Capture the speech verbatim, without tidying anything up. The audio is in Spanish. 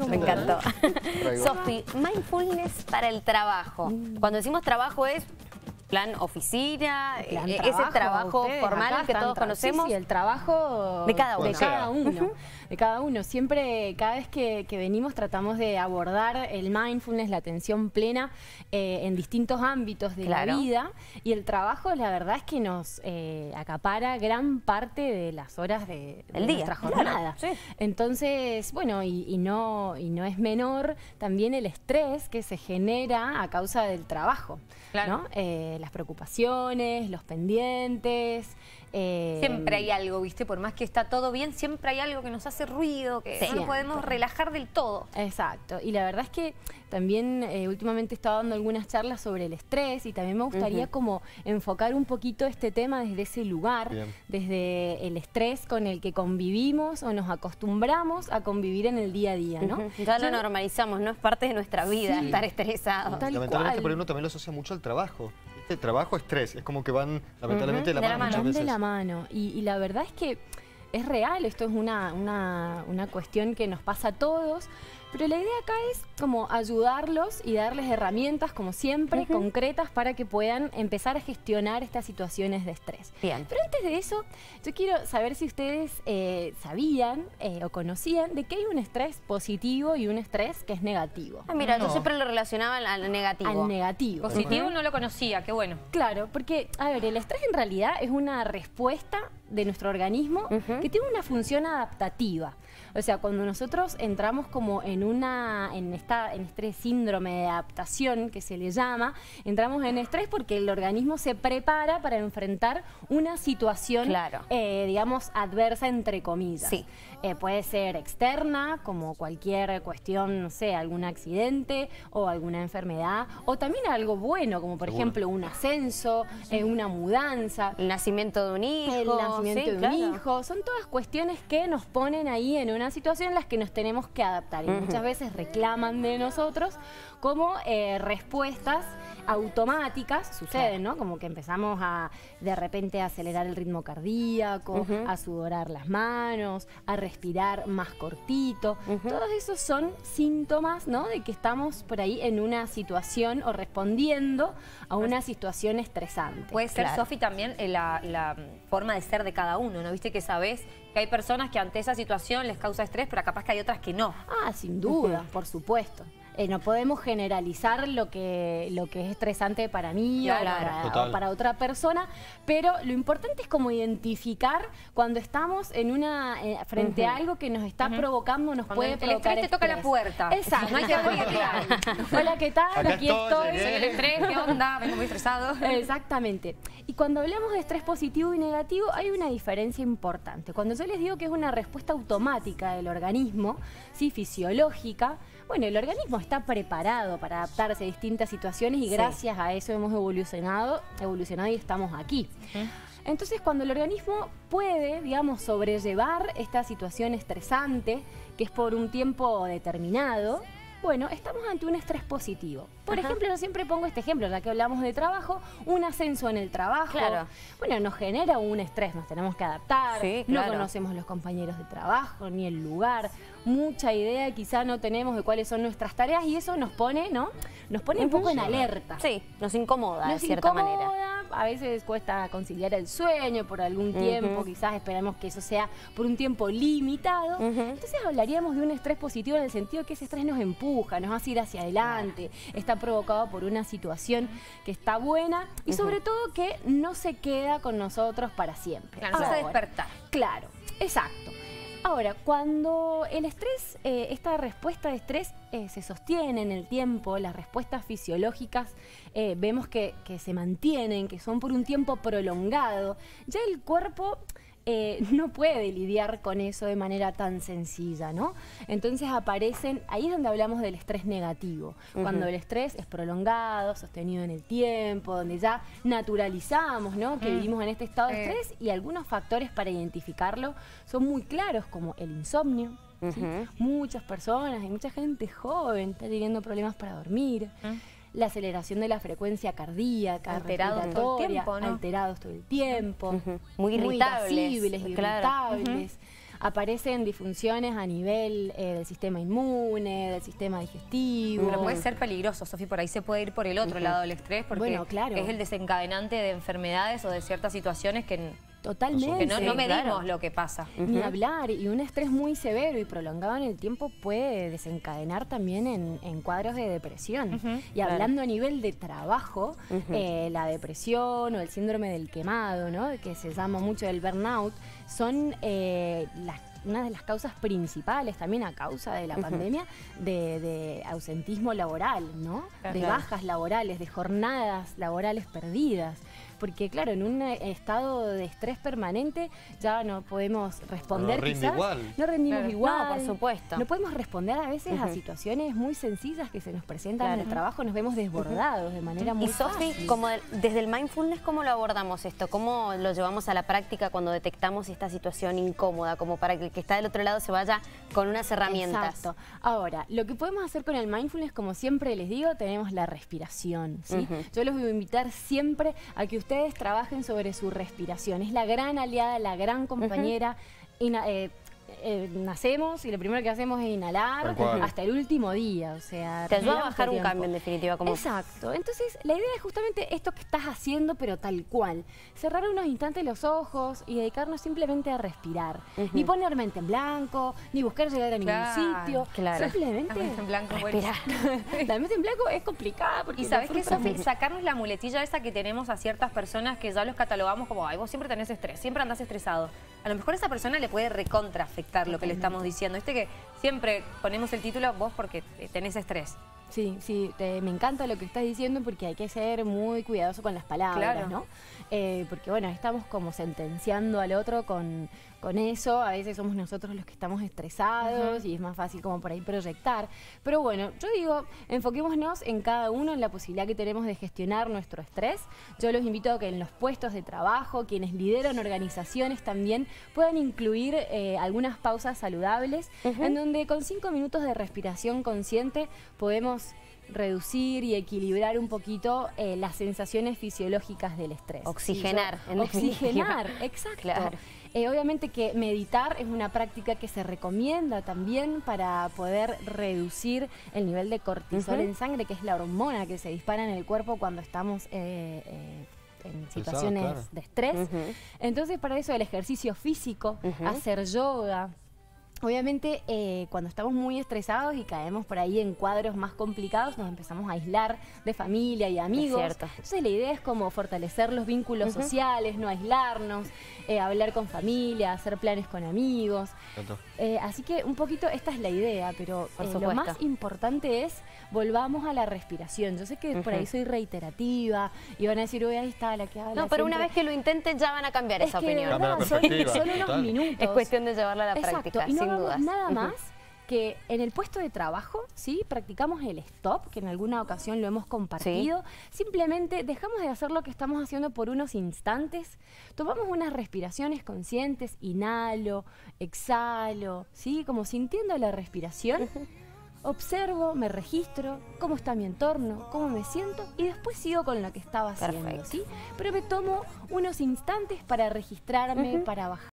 Me encantó. Sofi, mindfulness para el trabajo. Cuando decimos trabajo es plan oficina, plan ese trabajo, trabajo formal que todos conocemos. Sí, sí, el trabajo de cada uno. De cada uno, de cada uno. Siempre, cada vez que, que venimos tratamos de abordar el mindfulness, la atención plena eh, en distintos ámbitos de Claro. la vida. Y el trabajo, la verdad es que nos eh, acapara gran parte de las horas de, de El día, nuestra jornada. claro, sí. Entonces, bueno, y, y, no, y no es menor también el estrés que se genera a causa del trabajo, Claro. ¿no? Eh, las preocupaciones, los pendientes. Eh, Siempre hay algo, ¿viste? Por más que está todo bien, siempre hay algo que nos hace ruido, que Sí. no nos podemos relajar del todo. Exacto, y la verdad es que también eh, últimamente he estado dando algunas charlas sobre el estrés y también me gustaría Uh-huh. como enfocar un poquito este tema desde ese lugar, Bien. desde el estrés con el que convivimos o nos acostumbramos a convivir en el día a día, ¿no? Uh-huh. Ya lo Yo- normalizamos, no es parte de nuestra vida Sí. estar estresado. Tal Lamentablemente cual. por ahí uno también lo asocia mucho al trabajo. ¿Viste? Trabajo, estrés, es como que van lamentablemente Ujú, de la de la mano mano. muchas Van de veces. la mano. Y, y la verdad es que es real, esto es una, una, una cuestión que nos pasa a todos, pero la idea acá es como ayudarlos y darles herramientas, como siempre, Ujú. concretas para que puedan empezar a gestionar estas situaciones de estrés. Bien. Pero antes de eso, yo quiero saber si ustedes eh, sabían eh, o conocían de que hay un estrés positivo y un estrés que es negativo. Ah, mira, yo No. siempre lo relacionaba al, al negativo. Al negativo. Positivo no lo conocía, qué bueno. Claro, porque, a ver, el estrés en realidad es una respuesta de nuestro organismo Ujú. que tiene una función adaptativa. O sea, cuando nosotros entramos como en una, en esta, en este síndrome de adaptación que se le llama, entramos en estrés porque el organismo se prepara para enfrentar una situación, Claro. eh, digamos, adversa entre comillas. Sí. Eh, puede ser externa, como cualquier cuestión, no sé, algún accidente o alguna enfermedad, o también algo bueno, como por Seguro. ejemplo un ascenso, eh, una mudanza, El nacimiento de un hijo. el nacimiento sí, de un claro. hijo. Son todas cuestiones que nos ponen ahí en una situación en las que nos tenemos que adaptar y Ujú. muchas veces reclaman de nosotros como eh, respuestas automáticas, suceden, ¿no? Como que empezamos a de repente a acelerar el ritmo cardíaco, Ujú. a sudorar las manos, a respirar más cortito. Ujú. Todos esos son síntomas, ¿no? De que estamos por ahí en una situación o respondiendo a una situación estresante. Puede ser, Claro. Sofi, también eh, la, la forma de ser de cada uno, ¿no? Viste que sabés que hay personas que ante esa situación les causa estrés, pero capaz que hay otras que no. Ah, sin duda, por supuesto. Eh, no podemos generalizar lo que, lo que es estresante para mí Claro. o, para, Total. o para otra persona, pero lo importante es como identificar cuando estamos en una eh, frente Ujú. a algo que nos está Ujú. provocando, nos Cuando puede el provocar estrés te toca la estrés. puerta. Exacto. No hay que abrirla. Hola, ¿qué tal? Acá Aquí estoy, estoy. llegué. Soy el estrés, ¿qué onda? Vengo muy estresado. Exactamente. Y cuando hablamos de estrés positivo y negativo, hay una diferencia importante. Cuando yo les digo que es una respuesta automática del organismo, sí, fisiológica, bueno, el organismo está preparado para adaptarse a distintas situaciones y Sí. gracias a eso hemos evolucionado, evolucionado y estamos aquí. Entonces, cuando el organismo puede, digamos, sobrellevar esta situación estresante, que es por un tiempo determinado, bueno, estamos ante un estrés positivo. Por Ajá. ejemplo, yo siempre pongo este ejemplo, ya que hablamos de trabajo, un ascenso en el trabajo. Claro. Bueno, nos genera un estrés, nos tenemos que adaptar, Sí, no claro. conocemos los compañeros de trabajo, ni el lugar, mucha idea quizá no tenemos de cuáles son nuestras tareas y eso nos pone, ¿no? Nos pone un poco en alerta. Sí, nos incomoda de Nos cierta incomoda, manera. a veces cuesta conciliar el sueño por algún tiempo, Ujú. quizás esperamos que eso sea por un tiempo limitado. Ujú. Entonces hablaríamos de un estrés positivo en el sentido que ese estrés nos empuja, nos hace ir hacia adelante, está provocado por una situación que está buena y Ujú. sobre todo que no se queda con nosotros para siempre. Claro, nos hace Ahora, despertar. Claro, exacto. Ahora, cuando el estrés, eh, esta respuesta de estrés eh, se sostiene en el tiempo, las respuestas fisiológicas eh, vemos que, que se mantienen, que son por un tiempo prolongado, ya el cuerpo eh, no puede lidiar con eso de manera tan sencilla, ¿no? Entonces aparecen, ahí es donde hablamos del estrés negativo, cuando Ujú. el estrés es prolongado, sostenido en el tiempo, donde ya naturalizamos, ¿no? Que Mm. vivimos en este estado de Sí. estrés y algunos factores para identificarlo son muy claros, como el insomnio. ¿sí? Ujú. Muchas personas y mucha gente joven está teniendo problemas para dormir. Mm. La aceleración de la frecuencia cardíaca, Alterados todo el respiratoria, tiempo, ¿no? alterados todo el tiempo, Ujú. Muy irritables, irascibles, claro. irritables. aparecen disfunciones a nivel eh, del sistema inmune, del sistema digestivo. Pero puede ser peligroso, Sofi, por ahí se puede ir por el otro uh-huh. lado del estrés, porque bueno, claro. es el desencadenante de enfermedades o de ciertas situaciones que... Totalmente. Que no, no medimos claro. lo que pasa. Uh-huh. Ni hablar, y un estrés muy severo y prolongado en el tiempo puede desencadenar también en, en cuadros de depresión. Uh-huh. Y hablando claro. a nivel de trabajo, uh-huh. eh, la depresión o el síndrome del quemado, ¿no? Que se llama mucho el burnout, son eh, las una de las causas principales también a causa de la uh-huh. pandemia de, de ausentismo laboral, ¿no? Claro. De bajas laborales, de jornadas laborales perdidas. Porque claro, en un estado de estrés permanente ya no podemos responder. No rinde quizás, igual. No rendimos claro. igual. No, por supuesto. No podemos responder a veces uh-huh. a situaciones muy sencillas que se nos presentan claro. en el trabajo, nos vemos desbordados uh-huh. de manera muy y Sofi, fácil. como de, desde el mindfulness, ¿cómo lo abordamos esto? ¿Cómo lo llevamos a la práctica cuando detectamos esta situación incómoda? Como para que el que está del otro lado se vaya con unas herramientas. Exacto. Ahora, lo que podemos hacer con el mindfulness, como siempre les digo, tenemos la respiración, ¿sí? Uh-huh. Yo los voy a invitar siempre a que ustedes trabajen sobre su respiración. Es la gran aliada, la gran compañera. Uh-huh. eh, Eh, nacemos y lo primero que hacemos es inhalar hasta el último día, o sea... Te ayuda a bajar un cambio, en definitiva. Como... Exacto. Entonces, la idea es justamente esto que estás haciendo, pero tal cual. Cerrar unos instantes los ojos y dedicarnos simplemente a respirar. Uh-huh. Ni poner mente en blanco, ni buscar llegar a ningún claro, sitio. Claro. Simplemente... La mente en blanco, respirar. La mente en blanco es complicada porque... Y ¿sabes qué, Sofi? Sacarnos la muletilla esa que tenemos a ciertas personas que ya los catalogamos como, ay, vos siempre tenés estrés, siempre andás estresado. A lo mejor a esa persona le puede recontra afectar lo que le estamos diciendo. Viste que siempre ponemos el título vos porque tenés estrés. Sí, sí, te, me encanta lo que estás diciendo porque hay que ser muy cuidadoso con las palabras, claro. ¿no? Eh, porque bueno, estamos como sentenciando al otro con, con eso, a veces somos nosotros los que estamos estresados uh-huh. y es más fácil como por ahí proyectar. Pero bueno, yo digo, enfoquémonos en cada uno, en la posibilidad que tenemos de gestionar nuestro estrés. Yo los invito a que en los puestos de trabajo, quienes lideran organizaciones también, puedan incluir eh, algunas pausas saludables, uh-huh. en donde con cinco minutos de respiración consciente podemos reducir y equilibrar un poquito eh, las sensaciones fisiológicas del estrés. Oxigenar. Sí, yo, oxigenar, exacto. Claro. Eh, obviamente que meditar es una práctica que se recomienda también para poder reducir el nivel de cortisol uh-huh. en sangre, que es la hormona que se dispara en el cuerpo cuando estamos eh, eh, en situaciones Pesado, claro. de estrés. Uh-huh. Entonces, para eso el ejercicio físico, uh-huh. hacer yoga. Obviamente, eh, cuando estamos muy estresados y caemos por ahí en cuadros más complicados, nos empezamos a aislar de familia y amigos. Es cierto. Entonces, la idea es como fortalecer los vínculos uh-huh. sociales, no aislarnos, eh, hablar con familia, hacer planes con amigos. Eh, así que un poquito esta es la idea, pero eh, lo más importante es volvamos a la respiración. Yo sé que uh-huh. por ahí soy reiterativa y van a decir, uy, ahí está la que habla. No, pero siempre. una vez que lo intenten ya van a cambiar es esa que opinión. De verdad, son, son unos total. minutos. Es cuestión de llevarla a la Exacto. práctica, y no sin vamos dudas. nada uh-huh. más que en el puesto de trabajo, ¿sí? Practicamos el stop, que en alguna ocasión lo hemos compartido. Sí. Simplemente dejamos de hacer lo que estamos haciendo por unos instantes, tomamos unas respiraciones conscientes, inhalo, exhalo, ¿sí? Como sintiendo la respiración. Uh-huh. Observo, me registro, cómo está mi entorno, cómo me siento y después sigo con lo que estaba haciendo, ¿sí? Pero me tomo unos instantes para registrarme, uh-huh. para bajar.